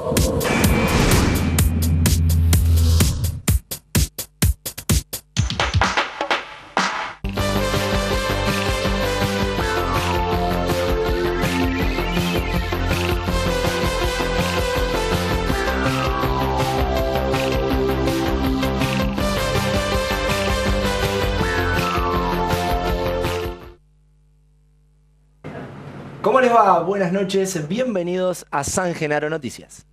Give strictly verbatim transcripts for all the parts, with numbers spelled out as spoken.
¿Cómo les va? Buenas noches, bienvenidos a San Genaro Noticias.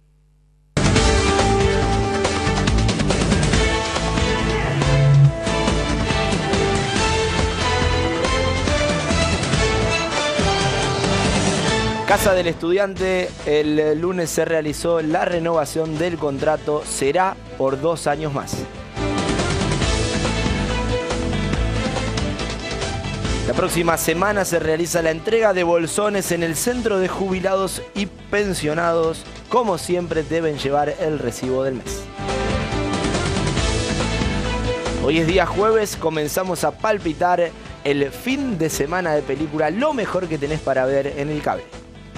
Casa del Estudiante, el lunes se realizó la renovación del contrato, será por dos años más. La próxima semana se realiza la entrega de bolsones en el Centro de Jubilados y Pensionados. Como siempre, deben llevar el recibo del mes. Hoy es día jueves, comenzamos a palpitar el fin de semana de película, lo mejor que tenés para ver en el cable.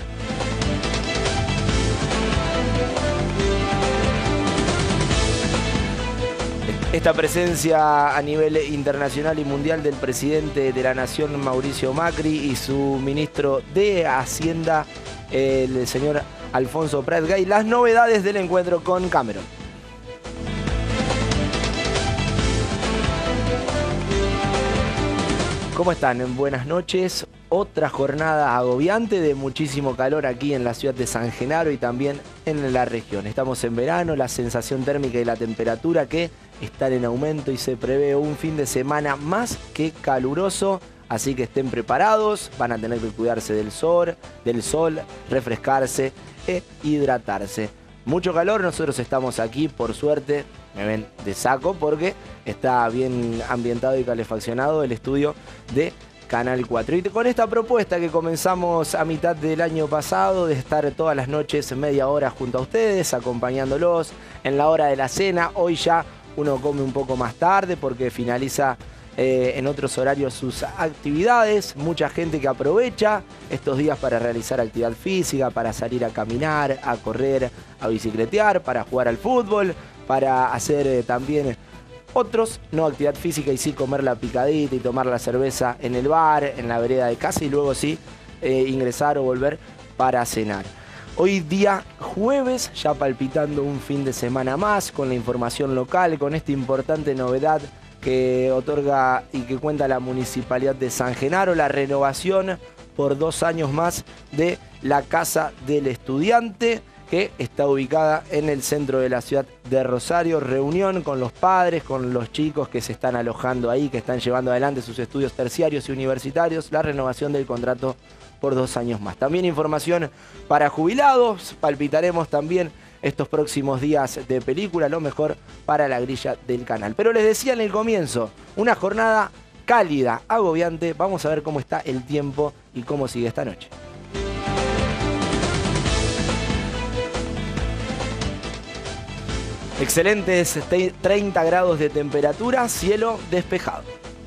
Esta presencia a nivel internacional y mundial del presidente de la Nación, Mauricio Macri, y su ministro de Hacienda, el señor Alfonso Prat-Gay. Las novedades del encuentro con Cameron. ¿Cómo están? Buenas noches. Otra jornada agobiante de muchísimo calor aquí en la ciudad de San Genaro y también en la región. Estamos en verano, la sensación térmica y la temperatura que están en aumento y se prevé un fin de semana más que caluroso. Así que estén preparados, van a tener que cuidarse del sol, del sol, refrescarse e hidratarse. Mucho calor, nosotros estamos aquí, por suerte, me ven de saco porque está bien ambientado y calefaccionado el estudio de Canal cuatro. Y con esta propuesta que comenzamos a mitad del año pasado, de estar todas las noches media hora junto a ustedes, acompañándolos en la hora de la cena. Hoy ya uno come un poco más tarde porque finaliza eh, en otros horarios sus actividades. Mucha gente que aprovecha estos días para realizar actividad física, para salir a caminar, a correr, a bicicletear, para jugar al fútbol, para hacer eh, también... Otros, no actividad física y sí comer la picadita y tomar la cerveza en el bar, en la vereda de casa y luego sí eh, ingresar o volver para cenar. Hoy día jueves, ya palpitando un fin de semana más con la información local, con esta importante novedad que otorga y que cuenta la Municipalidad de San Genaro, la renovación por dos años más de la Casa del Estudiante, que está ubicada en el centro de la ciudad de Rosario. Reunión con los padres, con los chicos que se están alojando ahí, que están llevando adelante sus estudios terciarios y universitarios, la renovación del contrato por dos años más. También información para jubilados, palpitaremos también estos próximos días de película, lo mejor para la grilla del canal. Pero les decía en el comienzo, una jornada cálida, agobiante. Vamos a ver cómo está el tiempo y cómo sigue esta noche. Excelentes treinta grados de temperatura, cielo despejado.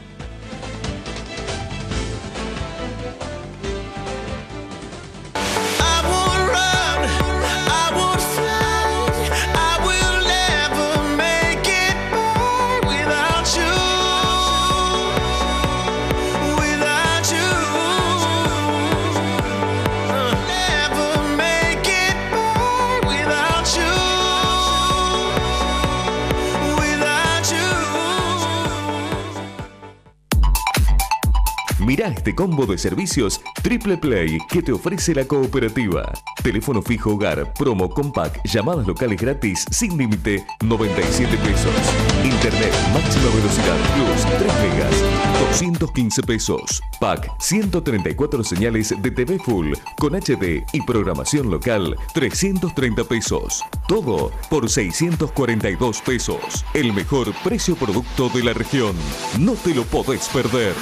Mirá este combo de servicios Triple Play que te ofrece la cooperativa. Teléfono fijo hogar, promo compact, llamadas locales gratis sin límite, noventa y siete pesos. Internet máxima velocidad plus tres megas, doscientos quince pesos. Pack ciento treinta y cuatro señales de T V Full con H D y programación local, trescientos treinta pesos. Todo por seiscientos cuarenta y dos pesos. El mejor precio producto de la región. No te lo podés perder.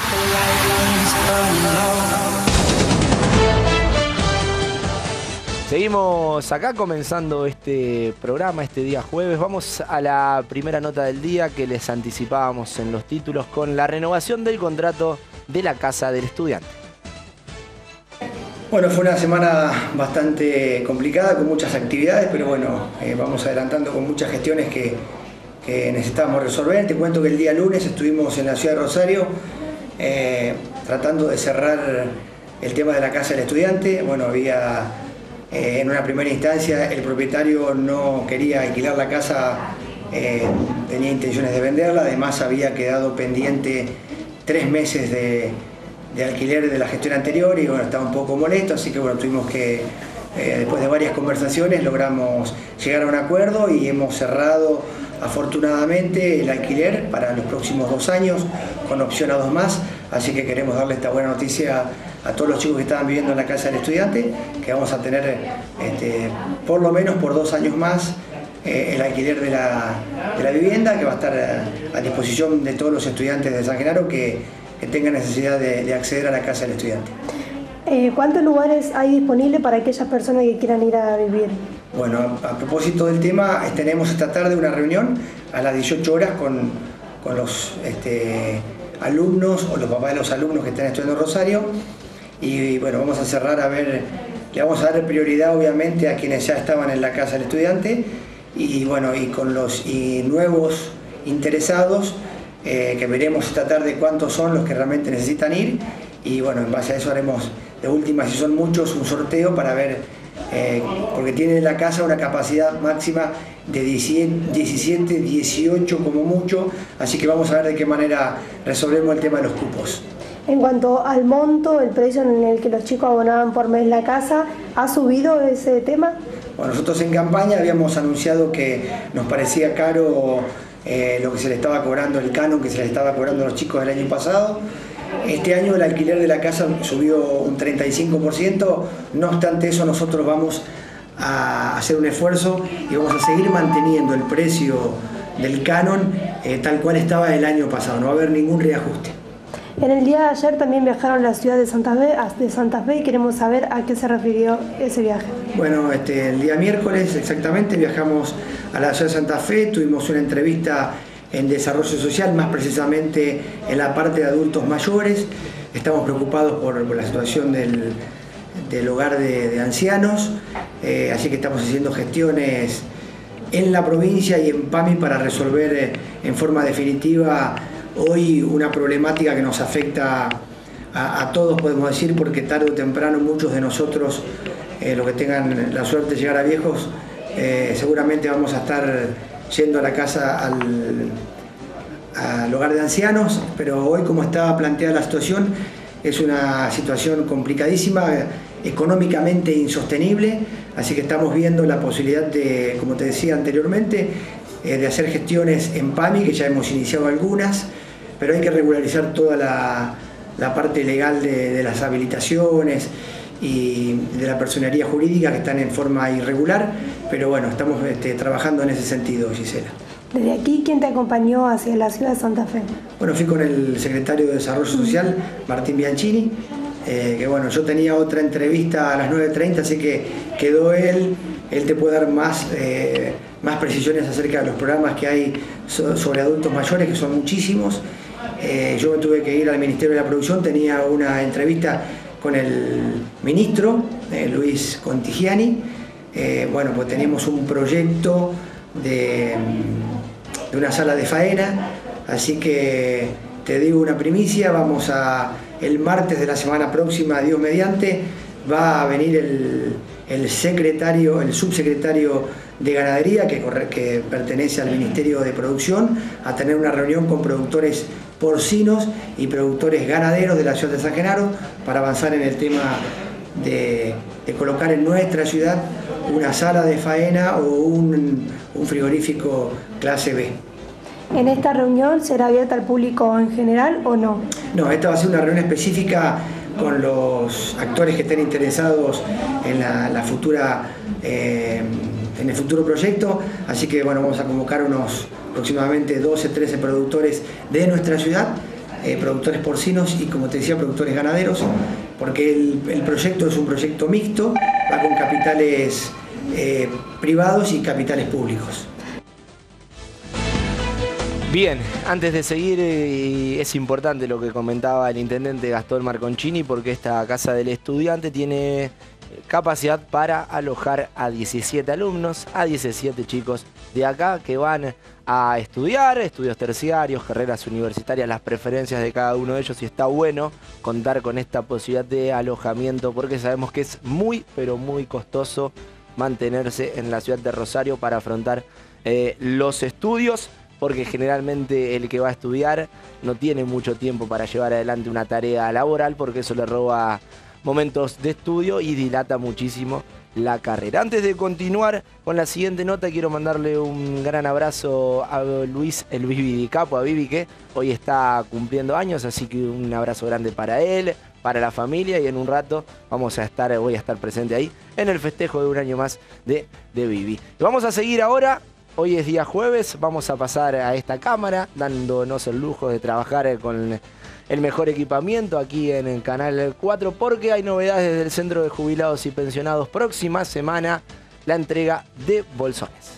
Seguimos acá comenzando este programa, este día jueves. Vamos a la primera nota del día que les anticipábamos en los títulos con la renovación del contrato de la Casa del Estudiante. Bueno, fue una semana bastante complicada, con muchas actividades, pero bueno, eh, vamos adelantando con muchas gestiones que, que necesitábamos resolver. Te cuento que el día lunes estuvimos en la ciudad de Rosario eh, tratando de cerrar el tema de la casa del estudiante. Bueno, había eh, en una primera instancia el propietario no quería alquilar la casa, eh, tenía intenciones de venderla, además había quedado pendiente tres meses de de alquiler de la gestión anterior y bueno, estaba un poco molesto, así que bueno, tuvimos que, eh, después de varias conversaciones, logramos llegar a un acuerdo y hemos cerrado afortunadamente el alquiler para los próximos dos años, con opción a dos más, así que queremos darle esta buena noticia a todos los chicos que estaban viviendo en la casa del estudiante, que vamos a tener este, por lo menos por dos años más eh, el alquiler de la, de la vivienda, que va a estar a, a disposición de todos los estudiantes de San Genaro que que tengan necesidad de, de acceder a la casa del estudiante. Eh, ¿Cuántos lugares hay disponibles para aquellas personas que quieran ir a vivir? Bueno, a, a propósito del tema, tenemos esta tarde una reunión a las dieciocho horas con, con los este, alumnos o los papás de los alumnos que están estudiando en Rosario y bueno, vamos a cerrar a ver, le vamos a dar prioridad obviamente a quienes ya estaban en la casa del estudiante y bueno, y con los y nuevos interesados, Eh, que veremos esta tarde cuántos son los que realmente necesitan ir y bueno, en base a eso haremos de última, si son muchos, un sorteo para ver, eh, porque tiene la casa una capacidad máxima de diecisiete, dieciocho como mucho, así que vamos a ver de qué manera resolvemos el tema de los cupos. En cuanto al monto, el precio en el que los chicos abonaban por mes la casa, ¿ha subido ese tema? Bueno, nosotros en campaña habíamos anunciado que nos parecía caro Eh, lo que se le estaba cobrando, el canon que se le estaba cobrando a los chicos del año pasado. Este año el alquiler de la casa subió un treinta y cinco por ciento, no obstante eso nosotros vamos a hacer un esfuerzo y vamos a seguir manteniendo el precio del canon eh, tal cual estaba el año pasado, no va a haber ningún reajuste. En el día de ayer también viajaron a la ciudad de Santa Fe, de Santa Fe y queremos saber a qué se refirió ese viaje. Bueno, este, el día miércoles exactamente viajamos a la ciudad de Santa Fe, tuvimos una entrevista en desarrollo social, más precisamente en la parte de adultos mayores. Estamos preocupados por, por la situación del, del hogar de, de ancianos, eh, así que estamos haciendo gestiones en la provincia y en PAMI para resolver eh, en forma definitiva hoy una problemática que nos afecta a, a todos, podemos decir, porque tarde o temprano muchos de nosotros, eh, los que tengan la suerte de llegar a viejos, eh, seguramente vamos a estar yendo a la casa al, al hogar de ancianos, pero hoy como está planteada la situación, es una situación complicadísima, económicamente insostenible, así que estamos viendo la posibilidad de, como te decía anteriormente, eh, de hacer gestiones en PAMI, que ya hemos iniciado algunas, pero hay que regularizar toda la, la parte legal de, de las habilitaciones y de la personería jurídica que están en forma irregular, pero bueno, estamos este, trabajando en ese sentido, Gisela. Desde aquí, ¿quién te acompañó hacia la ciudad de Santa Fe? Bueno, fui con el secretario de Desarrollo Social, Martín Bianchini, eh, que bueno, yo tenía otra entrevista a las nueve treinta, así que quedó él, él te puede dar más, eh, más precisiones acerca de los programas que hay so, sobre adultos mayores, que son muchísimos. Eh, yo me tuve que ir al Ministerio de la Producción, tenía una entrevista con el ministro, eh, Luis Contigiani. Eh, bueno, pues tenemos un proyecto de, de una sala de faena, así que te digo una primicia, vamos a, el martes de la semana próxima, Dios mediante, va a venir el, el secretario, el subsecretario de Ganadería, que, que pertenece al Ministerio de Producción, a tener una reunión con productores porcinos y productores ganaderos de la ciudad de San Genaro para avanzar en el tema de, de colocar en nuestra ciudad una sala de faena o un, un frigorífico clase B. ¿En esta reunión será abierta al público en general o no? No, esta va a ser una reunión específica con los actores que estén interesados en la, la futura, eh, en el futuro proyecto, así que bueno, vamos a convocar unos aproximadamente doce, trece productores de nuestra ciudad, eh, productores porcinos y, como te decía, productores ganaderos, porque el, el proyecto es un proyecto mixto, va con capitales eh, privados y capitales públicos. Bien, antes de seguir, eh, es importante lo que comentaba el intendente Gastón Marconcini, porque esta Casa del Estudiante tiene capacidad para alojar a diecisiete alumnos, a diecisiete chicos de acá que van a estudiar, estudios terciarios, carreras universitarias, las preferencias de cada uno de ellos, y está bueno contar con esta posibilidad de alojamiento porque sabemos que es muy, pero muy costoso mantenerse en la ciudad de Rosario para afrontar eh, los estudios, porque generalmente el que va a estudiar no tiene mucho tiempo para llevar adelante una tarea laboral, porque eso le roba momentos de estudio y dilata muchísimo la carrera. Antes de continuar con la siguiente nota, quiero mandarle un gran abrazo a Luis, el Vivi Di Capo, a Vivi, que hoy está cumpliendo años, así que un abrazo grande para él, para la familia, y en un rato vamos a estar, voy a estar presente ahí en el festejo de un año más de, de Vivi. Y vamos a seguir ahora. Hoy es día jueves, vamos a pasar a esta cámara, dándonos el lujo de trabajar con el mejor equipamiento aquí en el Canal cuatro, porque hay novedades del Centro de Jubilados y Pensionados. Próxima semana, la entrega de bolsones.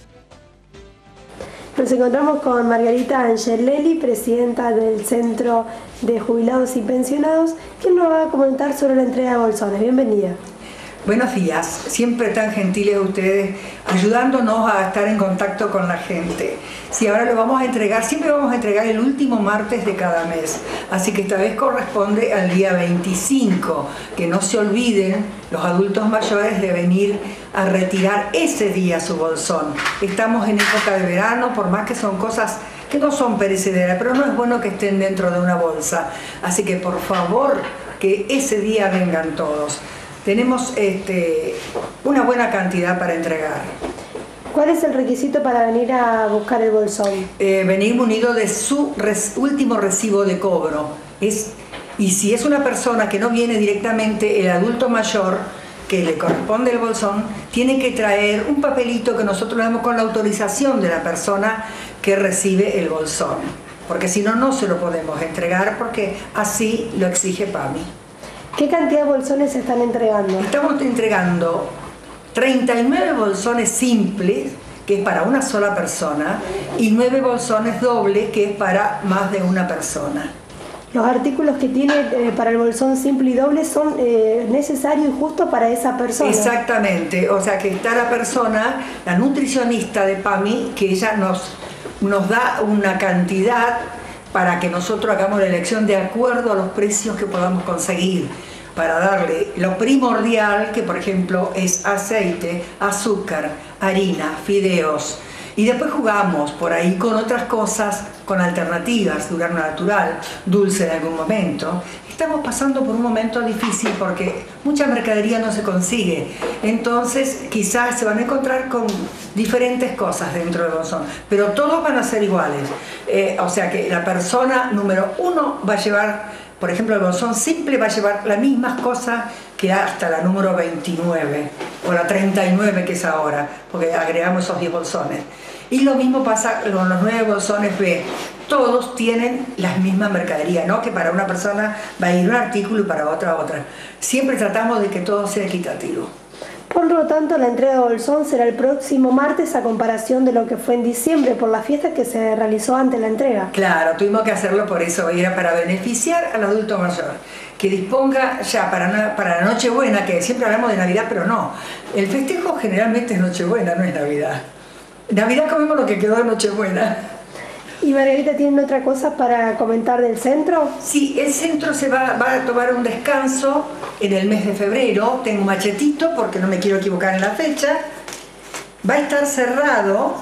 Nos encontramos con Margarita Angelelli, presidenta del Centro de Jubilados y Pensionados, quien nos va a comentar sobre la entrega de bolsones. Bienvenida. Buenos días, siempre tan gentiles ustedes, ayudándonos a estar en contacto con la gente. Sí, ahora lo vamos a entregar, siempre vamos a entregar el último martes de cada mes, así que esta vez corresponde al día veinticinco, que no se olviden los adultos mayores de venir a retirar ese día su bolsón. Estamos en época de verano, por más que son cosas que no son perecederas, pero no es bueno que estén dentro de una bolsa, así que por favor que ese día vengan todos. Tenemos este, una buena cantidad para entregar. ¿Cuál es el requisito para venir a buscar el bolsón? Eh, venir munido de su res, último recibo de cobro. Es, y si es una persona que no viene directamente, el adulto mayor que le corresponde el bolsón, tiene que traer un papelito que nosotros le damos con la autorización de la persona que recibe el bolsón. Porque si no, no se lo podemos entregar porque así lo exige PAMI. ¿Qué cantidad de bolsones se están entregando? Estamos entregando treinta y nueve bolsones simples, que es para una sola persona, y nueve bolsones dobles, que es para más de una persona. Los artículos que tiene eh, para el bolsón simple y doble son eh, necesarios y justos para esa persona. Exactamente, o sea que está la persona, la nutricionista de PAMI, que ella nos, nos da una cantidad para que nosotros hagamos la elección de acuerdo a los precios que podamos conseguir, para darle lo primordial, que por ejemplo es aceite, azúcar, harina, fideos, y después jugamos por ahí con otras cosas, con alternativas, durazno natural, dulce en algún momento. Estamos pasando por un momento difícil porque mucha mercadería no se consigue, entonces quizás se van a encontrar con diferentes cosas dentro del bolsón, pero todos van a ser iguales, eh, o sea que la persona número uno va a llevar, por ejemplo el bolsón simple va a llevar las mismas cosas que hasta la número veintinueve o la treinta y nueve que es ahora, porque agregamos esos diez bolsones. Y lo mismo pasa con los nueve bolsones B. Todos tienen la misma mercadería, no que para una persona va a ir un artículo y para otra otra. Siempre tratamos de que todo sea equitativo. Por lo tanto, la entrega de bolsón será el próximo martes a comparación de lo que fue en diciembre por la fiesta que se realizó antes de la entrega. Claro, tuvimos que hacerlo por eso, era para beneficiar al adulto mayor, que disponga ya para, para la Nochebuena, que siempre hablamos de Navidad, pero no. El festejo generalmente es Nochebuena, no es Navidad. Navidad comemos lo que quedó de Nochebuena. ¿Y Margarita tiene otra cosa para comentar del centro? Sí, el centro se va, va a tomar un descanso en el mes de febrero. Tengo un machetito porque no me quiero equivocar en la fecha. Va a estar cerrado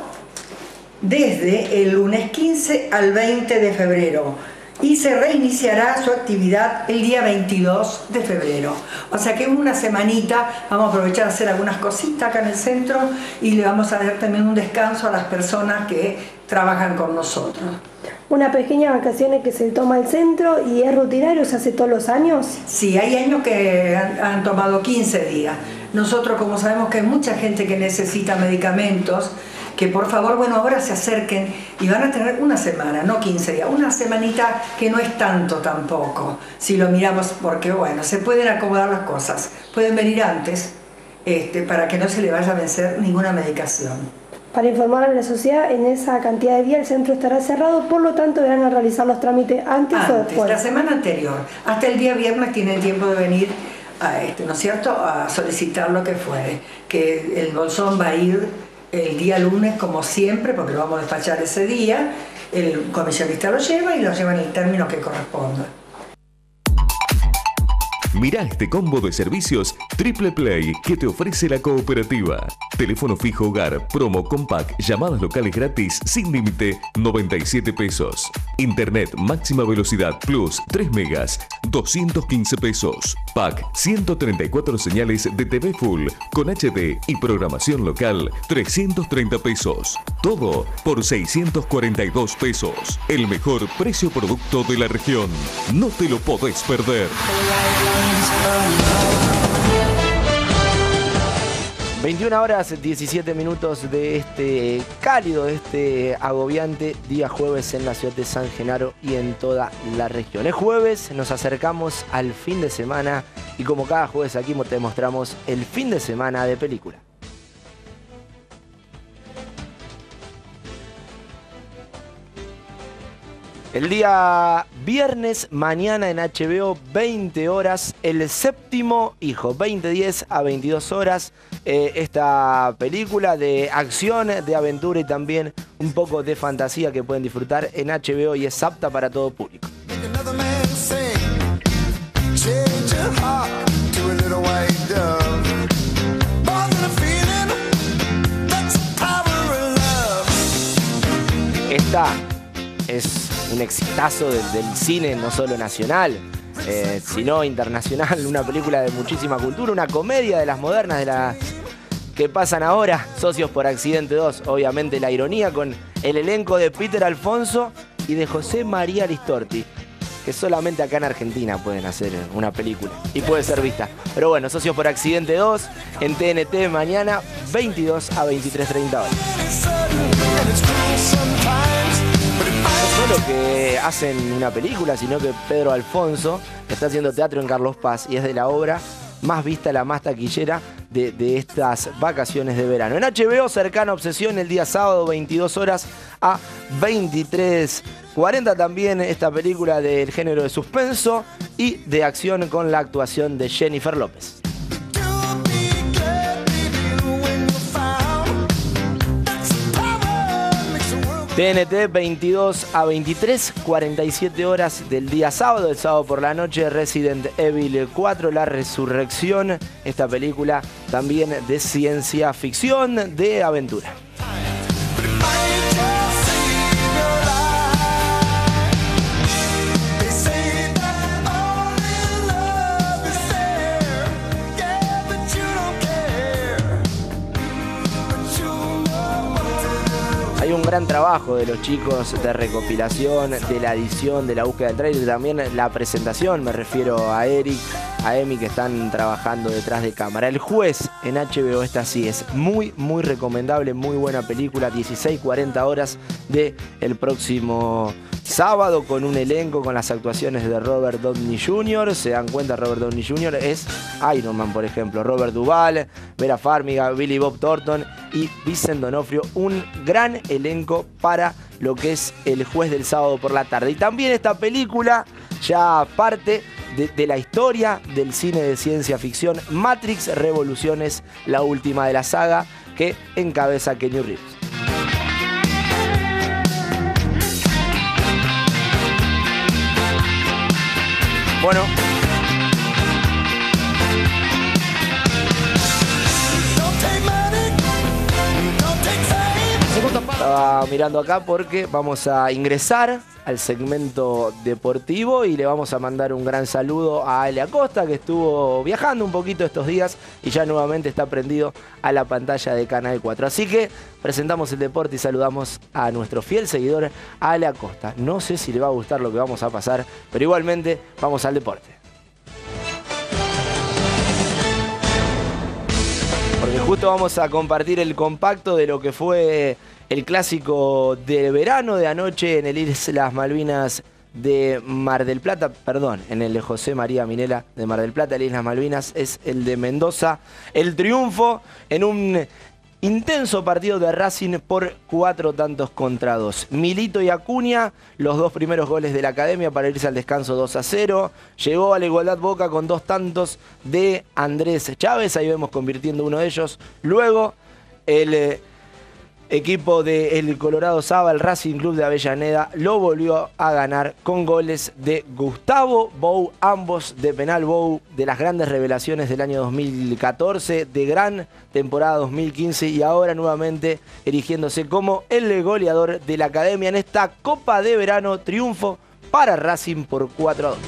desde el lunes quince al veinte de febrero y se reiniciará su actividad el día veintidós de febrero. O sea que en una semanita vamos a aprovechar a hacer algunas cositas acá en el centro y le vamos a dar también un descanso a las personas que trabajan con nosotros. Una pequeña vacaciones que se toma el centro y es rutinario, se hace todos los años. Sí, hay años que han, han tomado quince días. Nosotros, como sabemos que hay mucha gente que necesita medicamentos, que por favor, bueno, ahora se acerquen y van a tener una semana, no quince días, una semanita que no es tanto tampoco, si lo miramos, porque bueno, se pueden acomodar las cosas, pueden venir antes este, para que no se le vaya a vencer ninguna medicación. Para informar a la sociedad, en esa cantidad de días el centro estará cerrado, por lo tanto deberán realizar los trámites antes, antes o después. La semana anterior, hasta el día viernes tienen tiempo de venir a este, ¿no es cierto?, a solicitar lo que fuere. Que el bolsón va a ir el día lunes como siempre, porque lo vamos a despachar ese día, el comisionista lo lleva y lo lleva en el término que corresponda. Mirá este combo de servicios Triple Play que te ofrece la cooperativa. Teléfono fijo hogar, promo compact, llamadas locales gratis sin límite, noventa y siete pesos. Internet máxima velocidad plus tres megas, doscientos quince pesos. Pack ciento treinta y cuatro señales de T V Full con H D y programación local, trescientos treinta pesos. Todo por seiscientos cuarenta y dos pesos. El mejor precio producto de la región. No te lo podés perder. veintiuna horas diecisiete minutos de este cálido, de este agobiante día jueves en la ciudad de San Genaro y en toda la región. Es jueves, nos acercamos al fin de semana y como cada jueves aquí te mostramos el fin de semana de película. El día viernes, mañana en H B O, veinte horas, El séptimo hijo, veinte diez a veintidós horas. Eh, esta película de acción, de aventura y también un poco de fantasía que pueden disfrutar en H B O y es apta para todo público. Esta es un exitazo del, del cine, no solo nacional, eh, sino internacional, una película de muchísima cultura, una comedia de las modernas, de las que pasan ahora, Socios por Accidente dos, obviamente la ironía con el elenco de Peter Alfonso y de José María Listorti, que solamente acá en Argentina pueden hacer una película y puede ser vista. Pero bueno, Socios por Accidente dos en T N T mañana, veintidós a veintitrés treinta horas. No solo que hacen una película, sino que Pedro Alfonso está haciendo teatro en Carlos Paz y es de la obra más vista, la más taquillera de, de estas vacaciones de verano. En H B O, Cercana Obsesión, el día sábado, veintidós horas a veintitrés cuarenta, también esta película del género de suspenso y de acción con la actuación de Jennifer López. T N T, veintidós a veintitrés, cuarenta y siete horas del día sábado, el sábado por la noche, Resident Evil cuatro, La Resurrección, esta película también de ciencia ficción, de aventura. Hay un gran trabajo de los chicos de recopilación, de la edición, de la búsqueda del trailer, también la presentación, me refiero a Eric, a Emi, que están trabajando detrás de cámara. El Juez en H B O, esta sí es muy, muy recomendable, muy buena película, dieciséis cuarenta horas de el próximo sábado, con un elenco, con las actuaciones de Robert Downey junior Se dan cuenta, Robert Downey junior es Iron Man, por ejemplo. Robert Duvall, Vera Farmiga, Billy Bob Thornton y Vincent D'Onofrio. Un gran elenco para lo que es El Juez del sábado por la tarde. Y también esta película, ya parte de, de la historia del cine de ciencia ficción, Matrix Revoluciones, la última de la saga, que encabeza Keanu Reeves. Bueno, estaba mirando acá porque vamos a ingresar al segmento deportivo y le vamos a mandar un gran saludo a Ale Acosta, que estuvo viajando un poquito estos días y ya nuevamente está prendido a la pantalla de Canal cuatro. Así que presentamos el deporte y saludamos a nuestro fiel seguidor, Ale Acosta. No sé si le va a gustar lo que vamos a pasar, pero igualmente vamos al deporte. Porque justo vamos a compartir el compacto de lo que fue el clásico de verano de anoche en el Islas Malvinas de Mar del Plata, perdón, en el de José María Minela de Mar del Plata, el Islas Malvinas es el de Mendoza. El triunfo en un Intenso partido de Racing por cuatro tantos contra dos. Milito y Acuña, los dos primeros goles de la academia para irse al descanso dos a cero. Llegó a la igualdad Boca con dos tantos de Andrés Chávez, ahí vemos convirtiendo uno de ellos. Luego el eh, equipo del Colorado Saba, el Racing Club de Avellaneda, lo volvió a ganar con goles de Gustavo Bou, ambos de penal. Bou, de las grandes revelaciones del año dos mil catorce, de gran temporada dos mil quince y ahora nuevamente erigiéndose como el goleador de la academia en esta Copa de Verano. Triunfo para Racing por cuatro a dos.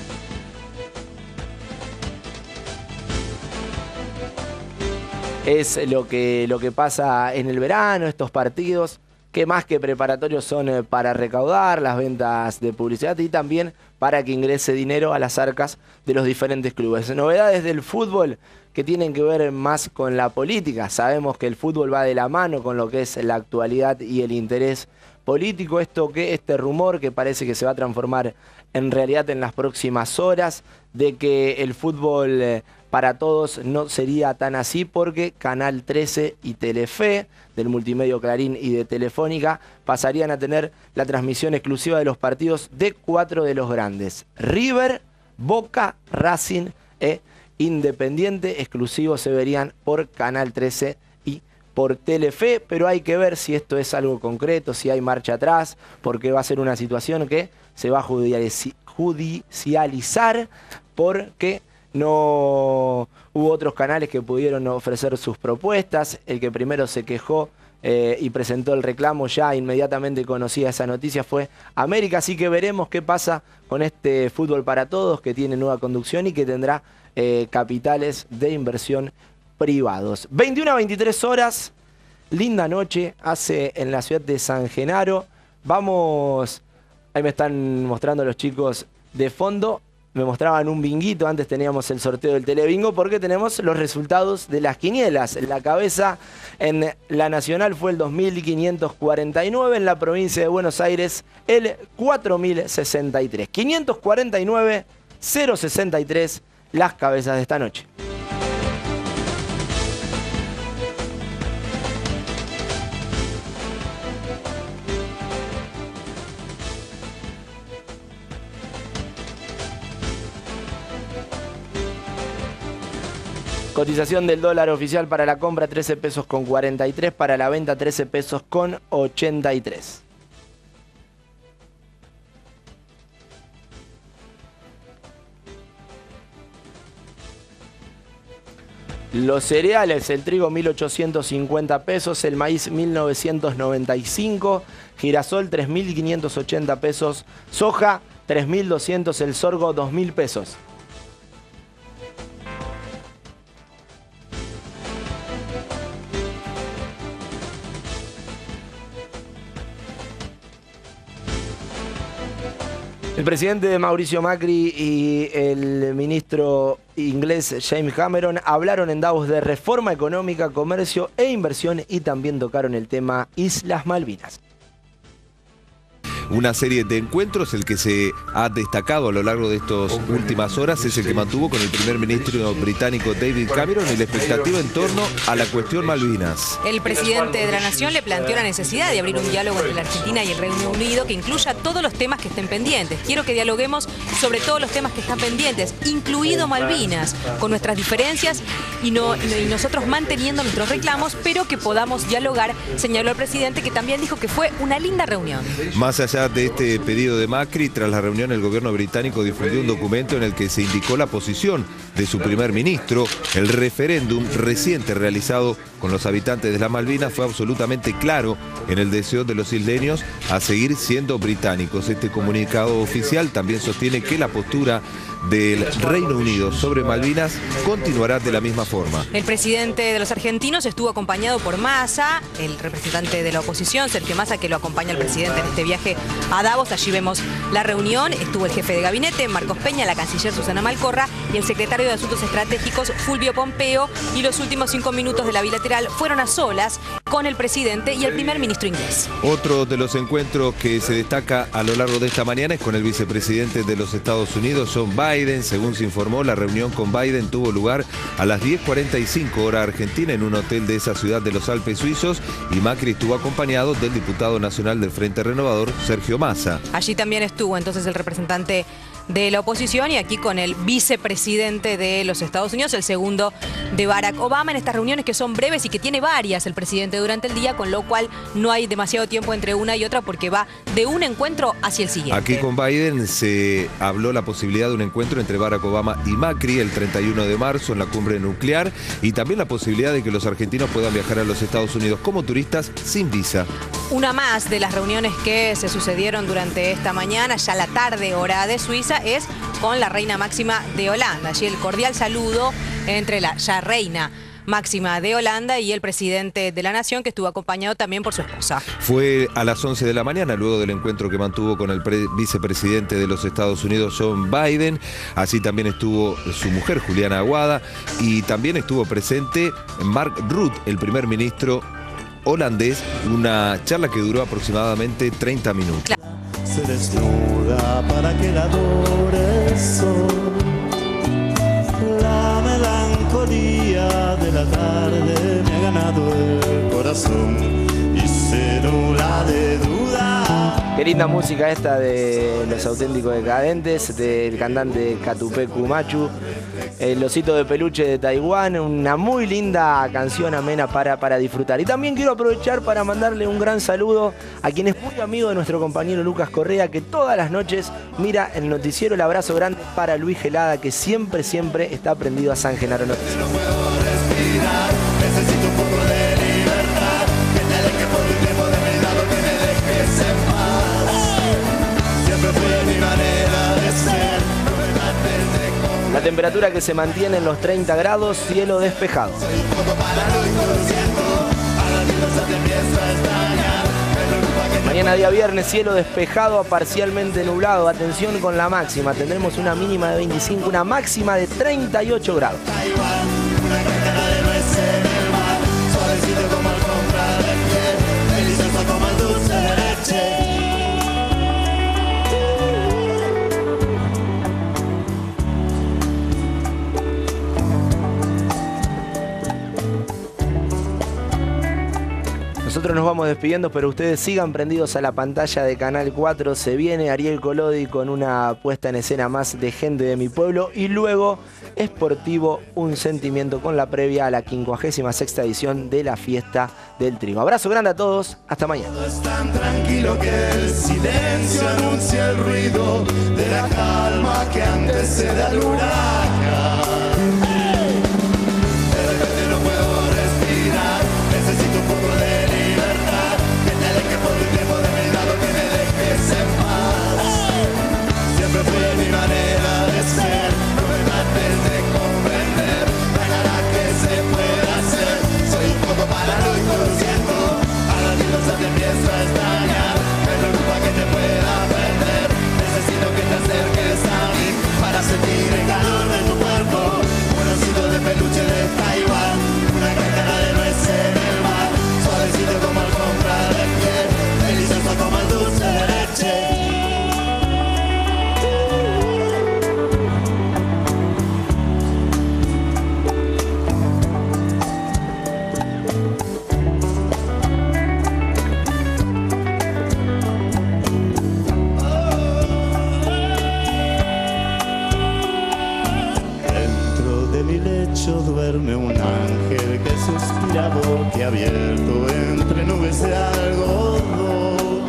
Es lo que, lo que pasa en el verano, estos partidos, que más que preparatorios son para recaudar las ventas de publicidad y también para que ingrese dinero a las arcas de los diferentes clubes. Novedades del fútbol que tienen que ver más con la política. Sabemos que el fútbol va de la mano con lo que es la actualidad y el interés político. Esto que este rumor que parece que se va a transformar en realidad en las próximas horas, de que el fútbol eh, para todos no sería tan así, porque Canal trece y Telefe, del multimedio Clarín y de Telefónica, pasarían a tener la transmisión exclusiva de los partidos de cuatro de los grandes: River, Boca, Racing e Independiente. Exclusivos se verían por Canal trece y por Telefe, pero hay que ver si esto es algo concreto, si hay marcha atrás, porque va a ser una situación que se va a judicializar, porque no hubo otros canales que pudieron ofrecer sus propuestas. El que primero se quejó eh, y presentó el reclamo, ya inmediatamente conocía esa noticia, fue América. Así que veremos qué pasa con este fútbol para todos, que tiene nueva conducción y que tendrá eh, capitales de inversión privados. veintiuna a veintitrés horas, linda noche hace en la ciudad de San Genaro. Vamos, ahí me están mostrando los chicos de fondo. Me mostraban un binguito, antes teníamos el sorteo del Telebingo, porque tenemos los resultados de las quinielas. La cabeza en la nacional fue el dos mil quinientos cuarenta y nueve, en la provincia de Buenos Aires el cuatro mil sesenta y tres. quinientos cuarenta y nueve, cero sesenta y tres, las cabezas de esta noche. Cotización del dólar oficial: para la compra trece pesos con cuarenta y tres, para la venta trece pesos con ochenta y tres. Los cereales: el trigo mil ochocientos cincuenta pesos, el maíz mil novecientos noventa y cinco, girasol tres mil quinientos ochenta pesos, soja tres mil doscientos, el sorgo dos mil pesos. El presidente de Mauricio Macri y el ministro inglés James Cameron hablaron en Davos de reforma económica, comercio e inversión, y también tocaron el tema Islas Malvinas. Una serie de encuentros, el que se ha destacado a lo largo de estas últimas horas es el que mantuvo con el primer ministro británico David Cameron y la expectativa en torno a la cuestión Malvinas. El presidente de la Nación le planteó la necesidad de abrir un diálogo entre la Argentina y el Reino Unido que incluya todos los temas que estén pendientes. Quiero que dialoguemos sobre todos los temas que están pendientes, incluido Malvinas, con nuestras diferencias y, no, y nosotros manteniendo nuestros reclamos, pero que podamos dialogar, señaló el presidente, que también dijo que fue una linda reunión. Más allá de este pedido de Macri, tras la reunión el gobierno británico difundió un documento en el que se indicó la posición de su primer ministro. El referéndum reciente realizado con los habitantes de las Malvinas fue absolutamente claro en el deseo de los isleños a seguir siendo británicos. Este comunicado oficial también sostiene que la postura del Reino Unido sobre Malvinas continuará de la misma forma. El presidente de los argentinos estuvo acompañado por Massa, el representante de la oposición, Sergio Massa, que lo acompaña al presidente en este viaje a Davos. Allí vemos la reunión. Estuvo el jefe de gabinete, Marcos Peña, la canciller Susana Malcorra y el secretario de Asuntos Estratégicos, Fulvio Pompeo. Y los últimos cinco minutos de la bilateral bilateral fueron a solas con el presidente y el primer ministro inglés. Otro de los encuentros que se destaca a lo largo de esta mañana es con el vicepresidente de los Estados Unidos, Joe Biden. Según se informó, la reunión con Biden tuvo lugar a las diez cuarenta y cinco hora argentina en un hotel de esa ciudad de los Alpes suizos, y Macri estuvo acompañado del diputado nacional del Frente Renovador, Sergio Massa. Allí también estuvo entonces el representante de la oposición y aquí con el vicepresidente de los Estados Unidos, el segundo de Barack Obama, en estas reuniones que son breves y que tiene varias el presidente durante el día, con lo cual no hay demasiado tiempo entre una y otra porque va de un encuentro hacia el siguiente. Aquí con Biden se habló la posibilidad de un encuentro entre Barack Obama y Macri el treinta y uno de marzo en la cumbre nuclear, y también la posibilidad de que los argentinos puedan viajar a los Estados Unidos como turistas sin visa. Una más de las reuniones que se sucedieron durante esta mañana, ya la tarde hora de Suiza, es con la reina máxima de Holanda. Allí el cordial saludo entre la ya reina máxima de Holanda y el presidente de la nación, que estuvo acompañado también por su esposa. Fue a las once de la mañana, luego del encuentro que mantuvo con el vicepresidente de los Estados Unidos, Joe Biden. Así también estuvo su mujer, Juliana Aguada, y también estuvo presente Mark Rutte, el primer ministro holandés, una charla que duró aproximadamente treinta minutos. Claro. Se desnuda para que la adores hoy. La melancolía de la tarde me ha ganado el corazón y se nubla de duda. Qué linda música esta de Los Auténticos Decadentes, del cantante Catupecu Machu, el osito de peluche de Taiwán, una muy linda canción amena para, para disfrutar. Y también quiero aprovechar para mandarle un gran saludo a quien es muy amigo de nuestro compañero Lucas Correa, que todas las noches mira el noticiero. El abrazo grande para Luis Gelada, que siempre, siempre está prendido a San Genaro Noticias. No puedo respirar, necesito un poco de libertad, que te alejes por un tiempo de mi lado, que me dejes en paz. Siempre fue mi manera de ser, no me mates de comer. La temperatura que se mantiene en los treinta grados, cielo despejado. Soy un poco paranoico, lo siento, ahora mi cosa te empieza a extrañar. Me preocupa que Mañana día viernes, cielo despejado a parcialmente nublado. Atención con la máxima. Tendremos una mínima de veinticinco, una máxima de treinta y ocho grados. Taiwán, una cantera de nuez en el mar, suavecito como alfombra de piel, delicioso como el dulce de leche. Nosotros nos vamos despidiendo, pero ustedes sigan prendidos a la pantalla de Canal cuatro. Se viene Ariel Colodi con una puesta en escena más de Gente de mi Pueblo, y luego Sportivo, un sentimiento, con la previa a la quincuagésima sexta edición de la Fiesta del Trigo. Abrazo grande a todos, hasta mañana. Todo es tan tranquilo que el silencio anuncia el ruido de la calma que antecede al huracán. De repente no puedo respirar, necesito un poco de libertad, que te alejes por un tiempo de mi lado, que me dejes en paz. Siempre fue mi manera de ser, no me mates de comprender, no hay nada que se pueda hacer. Soy un poco paranoico, lo siento, ahora mi cosa te empieza a extrañar. Me preocupa que te pueda perder, necesito que te acerques a mí para sentir el calor de tu cuerpo. Un osito de peluche de Taiwán, una cáscara de nuez en el mar, suavecito como alfombra de piel, delicioso como el dulce de leche. Dentro de mi lecho duerme un ángel que suspira boquiabierto entre nubes de algodón.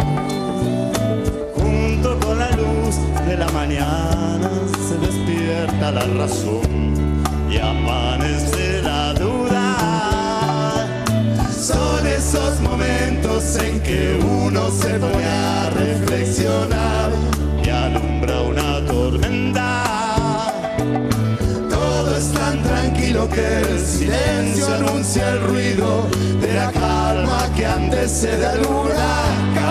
Junto con la luz de la mañana se despierta la razón y amanece la duda. Son esos momentos en que uno se pone a reflexionar y alumbra una tormenta. Todo es tan tranquilo que el silencio anuncia el ruido de la calma que antecede al huracán.